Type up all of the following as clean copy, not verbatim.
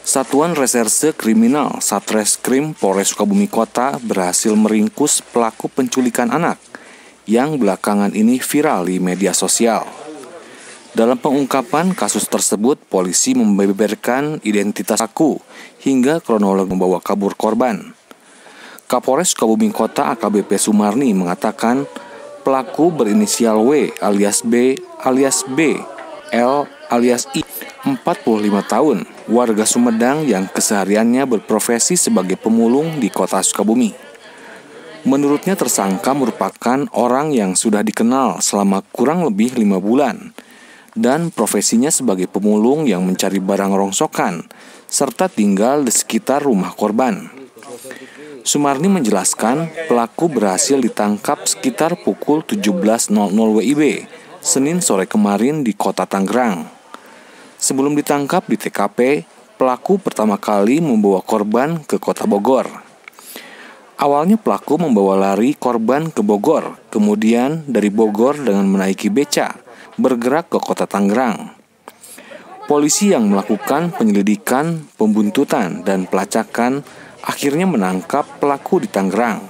Satuan Reserse Kriminal Satreskrim Polres Sukabumi Kota berhasil meringkus pelaku penculikan anak yang belakangan ini viral di media sosial. Dalam pengungkapan kasus tersebut, polisi membeberkan identitas pelaku hingga kronologi membawa kabur korban. Kapolres Sukabumi Kota AKBP Sumarni mengatakan pelaku berinisial W alias B alias B, L alias I, 45 tahun, warga Sumedang yang kesehariannya berprofesi sebagai pemulung di kota Sukabumi. Menurutnya tersangka merupakan orang yang sudah dikenal selama kurang lebih 5 bulan dan profesinya sebagai pemulung yang mencari barang rongsokan serta tinggal di sekitar rumah korban. Sumarni menjelaskan pelaku berhasil ditangkap sekitar pukul 17.00 WIB Senin sore kemarin di kota Tangerang. Sebelum ditangkap di TKP, pelaku pertama kali membawa korban ke kota Bogor. Awalnya pelaku membawa lari korban ke Bogor, kemudian dari Bogor dengan menaiki beca, bergerak ke kota Tangerang. Polisi yang melakukan penyelidikan, pembuntutan, dan pelacakan akhirnya menangkap pelaku di Tangerang.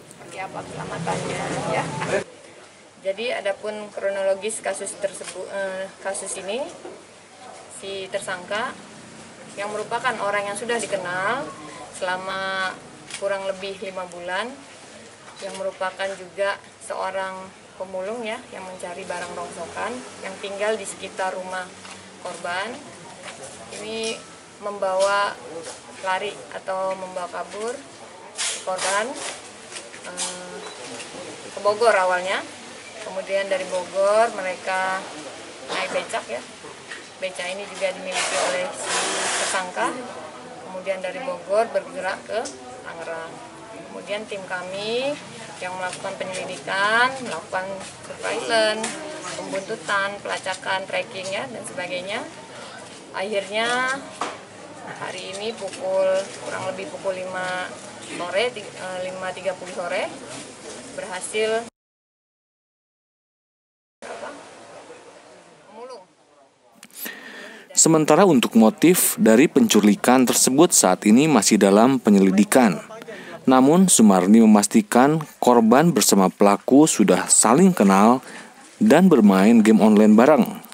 Jadi adapun kronologis kasus tersebut, kasus ini, si tersangka yang merupakan orang yang sudah dikenal selama kurang lebih 5 bulan, yang merupakan juga seorang pemulung ya, yang mencari barang rongsokan, yang tinggal di sekitar rumah korban. Ini membawa lari atau membawa kabur korban ke Bogor awalnya. Kemudian dari Bogor mereka naik becak ya. Beca ini juga dimiliki oleh si tersangka. Kemudian dari Bogor bergerak ke Tangerang. Kemudian tim kami yang melakukan penyelidikan, melakukan surveillance, pembuntutan, pelacakan, tracking ya dan sebagainya. Akhirnya hari ini kurang lebih pukul 5 sore, 5.30 sore berhasil memulung. Sementara untuk motif dari penculikan tersebut saat ini masih dalam penyelidikan. Namun Sumarni memastikan korban bersama pelaku sudah saling kenal dan bermain game online bareng.